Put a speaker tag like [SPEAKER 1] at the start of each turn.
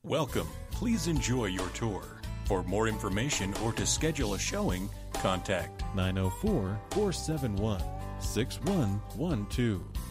[SPEAKER 1] Welcome. Please enjoy your tour. For more information or to schedule a showing, contact
[SPEAKER 2] 904-471-6112.